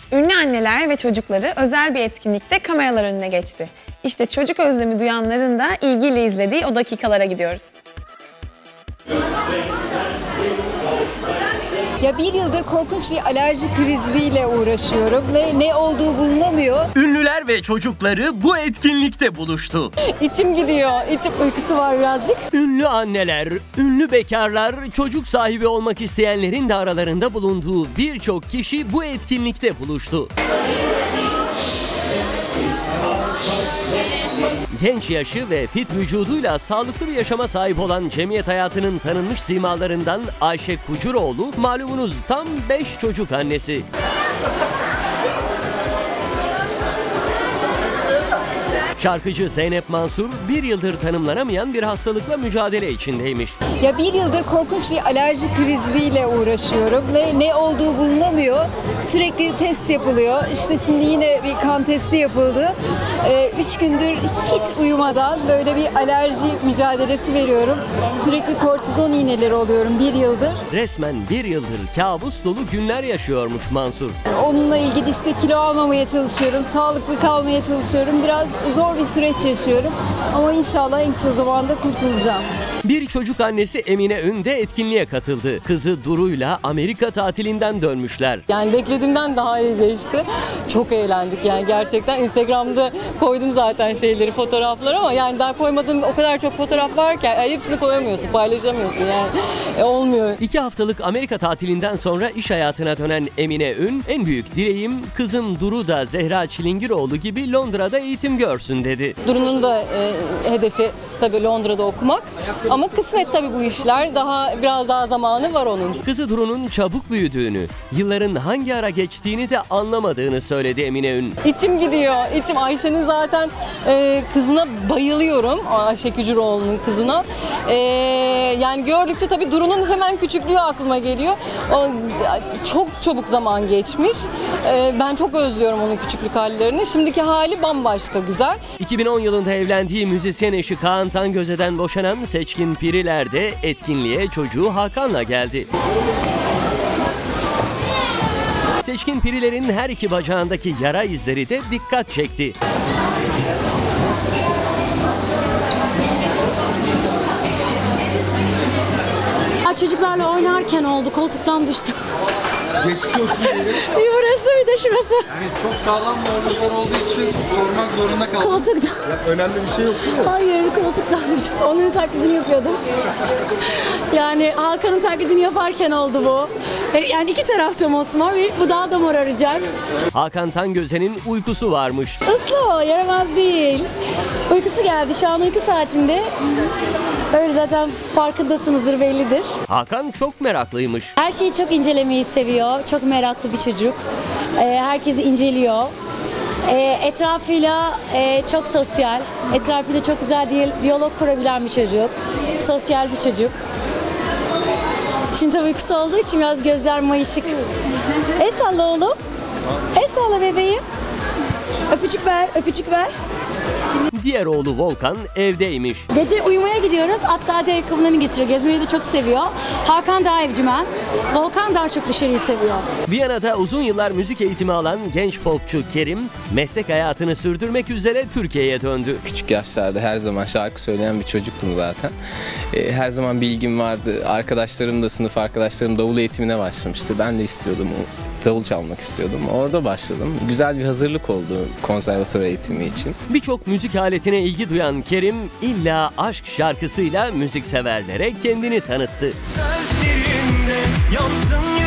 Ünlü anneler ve çocukları özel bir etkinlikte kameralar önüne geçti. İşte çocuk özlemi duyanların da ilgiyle izlediği o dakikalara gidiyoruz. Ya bir yıldır korkunç bir alerji kriziyle uğraşıyorum ve ne olduğu bulunamıyor. Ünlüler ve çocukları bu etkinlikte buluştu. İçim gidiyor, içim uykusu var birazcık. Ünlü anneler, ünlü bekarlar, çocuk sahibi olmak isteyenlerin de aralarında bulunduğu birçok kişi bu etkinlikte buluştu. Genç yaşı ve fit vücuduyla sağlıklı bir yaşama sahip olan cemiyet hayatının tanınmış simalarından Ayşe Kucuroğlu, malumunuz tam 5 çocuk annesi. Şarkıcı Zeynep Mansur bir yıldır tanımlanamayan bir hastalıkla mücadele içindeymiş. Ya bir yıldır korkunç bir alerji kriziyle uğraşıyorum ve ne olduğu bulunamıyor. Sürekli test yapılıyor. İşte şimdi yine bir kan testi yapıldı. 3 gündür hiç uyumadan böyle bir alerji mücadelesi veriyorum. Sürekli kortizon iğneleri oluyorum bir yıldır. Resmen bir yıldır kabus dolu günler yaşıyormuş Mansur. Onunla ilgili işte kilo almamaya çalışıyorum, sağlıklı kalmaya çalışıyorum. Biraz zor bir süreç yaşıyorum ama inşallah en kısa zamanda kurtulacağım. Bir çocuk annesi Emine Ün de etkinliğe katıldı. Kızı Duru'yla Amerika tatilinden dönmüşler. Yani beklediğimden daha iyi geçti. Çok eğlendik yani gerçekten. Instagram'da koydum zaten fotoğrafları ama yani daha koymadığım o kadar çok fotoğraf var ki hepsini koyamıyorsun, paylaşamıyorsun yani. Olmuyor. 2 haftalık Amerika tatilinden sonra iş hayatına dönen Emine Ün, en büyük dileğim kızım Duru da Zehra Çilingiroğlu gibi Londra'da eğitim görsün dedi. Duru'nun da hedefi tabii Londra'da okumak. Ama kısmet tabii bu işler. Biraz daha zamanı var onun. Kızı Duru'nun çabuk büyüdüğünü, yılların hangi ara geçtiğini de anlamadığını söyledi Emine Ün. İçim gidiyor. İçim Ayşe'nin zaten kızına bayılıyorum. Ayşe Kucuroğlu'nun kızına. Yani gördükçe tabii Duru'nun hemen küçüklüğü aklıma geliyor. Çok çabuk zaman geçmiş. Ben çok özlüyorum onun küçüklük hallerini. Şimdiki hali bambaşka güzel. 2010 yılında evlendiği müzisyen eşi Kaan Tangöze'den boşanan Seçkin Piriler de etkinliğe çocuğu Hakan'la geldi. Seçkin Pirilerin her iki bacağındaki yara izleri de dikkat çekti. Çocuklarla oynarken oldu, koltuktan düştüm. Geçmiş olsun diyelim. Burası bir de şurası. Yani çok sağlam morluklar olduğu için sormak zorunda kaldım. Koltuktan. Ya, önemli bir şey yok değil mi? Hayır, koltuktan düştüm. Onun taklidini yapıyordum. Yani Hakan'ın taklidini yaparken oldu bu. Yani iki tarafta mosmor ve bu daha da moraracak. Hakan Tangöze'nin uykusu varmış. Islı o, yaramaz değil. Uykusu geldi, şu an uyku saatinde. Öyle zaten farkındasınızdır, bellidir. Hakan çok meraklıymış. Her şeyi çok incelemeyi seviyor. Çok meraklı bir çocuk. Herkesi inceliyor. Etrafıyla çok sosyal. Etrafıyla çok güzel diyalog kurabilen bir çocuk. Sosyal bir çocuk. Şimdi tabii uykusu olduğu için biraz gözler mayışık. El salla oğlum. El salla bebeğim. Öpücük ver, öpücük ver. Diğer oğlu Volkan evdeymiş. Gece uyumaya gidiyoruz. Hatta de ayakkabılarını getiriyor. Gezmeyi de çok seviyor. Hakan daha evcimen. Volkan daha çok dışarıyı seviyor. Viyana'da uzun yıllar müzik eğitimi alan genç popçu Kerim, meslek hayatını sürdürmek üzere Türkiye'ye döndü. Küçük yaşlarda her zaman şarkı söyleyen bir çocuktum zaten. Her zaman bir ilgim vardı. Arkadaşlarım da, sınıf arkadaşlarım davul eğitimine başlamıştı. Ben de istiyordum, davul çalmak istiyordum. Orada başladım. Güzel bir hazırlık oldu konservatuvar eğitimi için. Birçok müzik aletine ilgi duyan Kerim, illa aşk şarkısıyla müzikseverlere kendini tanıttı. Gözlerimde yansın